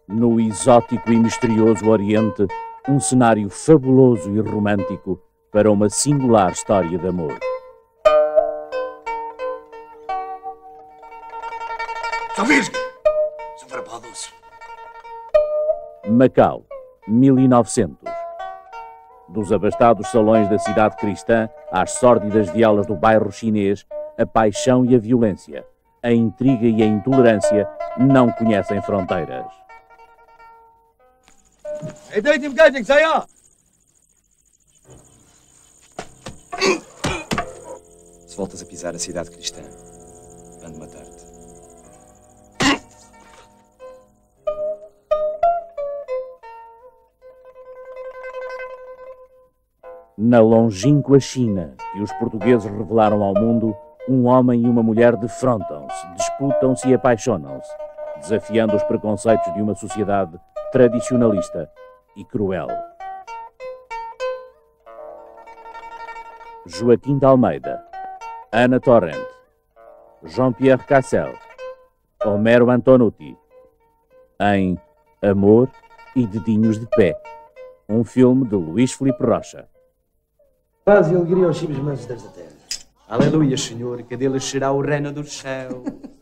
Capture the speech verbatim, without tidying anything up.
No exótico e misterioso Oriente, um cenário fabuloso e romântico para uma singular história de amor. São Virgem! São Farpados! Macau, mil e novecentos. Dos abastados salões da cidade cristã às sórdidas vielas do bairro chinês, a paixão e a violência, a intriga e a intolerância não conhecem fronteiras. Se voltas a pisar a cidade cristã, ando matar-te. Na longínqua China, que os portugueses revelaram ao mundo, um homem e uma mulher defrontam-se, disputam-se e apaixonam-se, desafiando os preconceitos de uma sociedade tradicionalista e cruel. Joaquim de Almeida, Ana Torrent, Jean-Pierre Cassel, Homero Antonucci, em Amor e Dedinhos de Pé, um filme de Luís Filipe Rocha. Paz e alegria aos cimos mansos desta terra. Aleluia, Senhor, que deles será o reino dos céus.